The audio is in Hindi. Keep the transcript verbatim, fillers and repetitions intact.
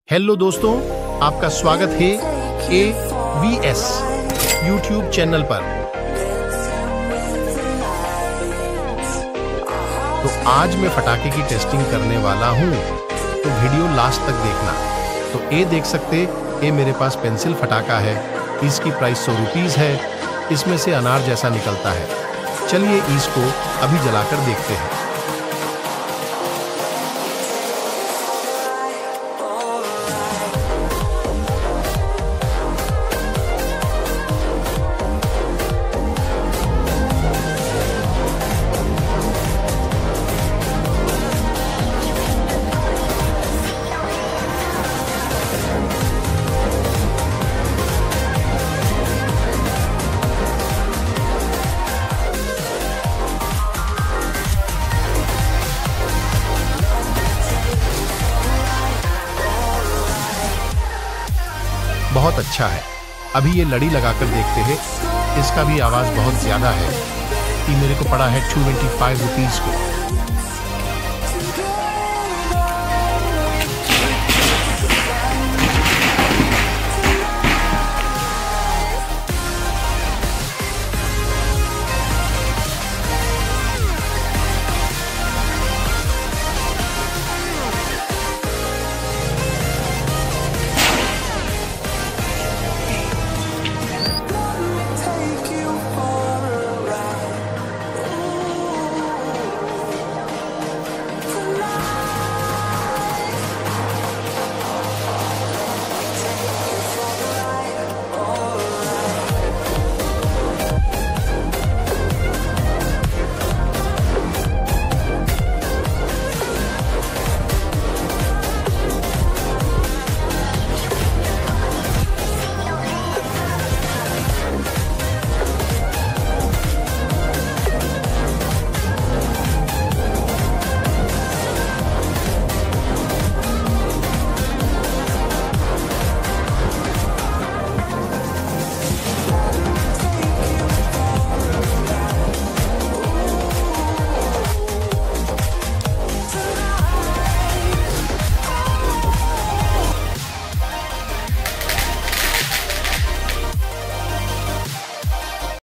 हेलो दोस्तों, आपका स्वागत है A V S YouTube channel पर। तो आज मैं फटाके की टेस्टिंग करने वाला हूँ, तो वीडियो लास्ट तक देखना। तो ये देख सकते, ये मेरे पास पेंसिल फटाका है। इसकी प्राइस सौ रुपीज़ है। इसमें से अनार जैसा निकलता है। चलिए इसको अभी जलाकर देखते हैं। बहुत अच्छा है। अभी ये लड़ी लगाकर देखते हैं। इसका भी आवाज़ बहुत ज़्यादा है। ये मेरे को पड़ा है टू ट्वेंटी फाइव रुपीज़ को।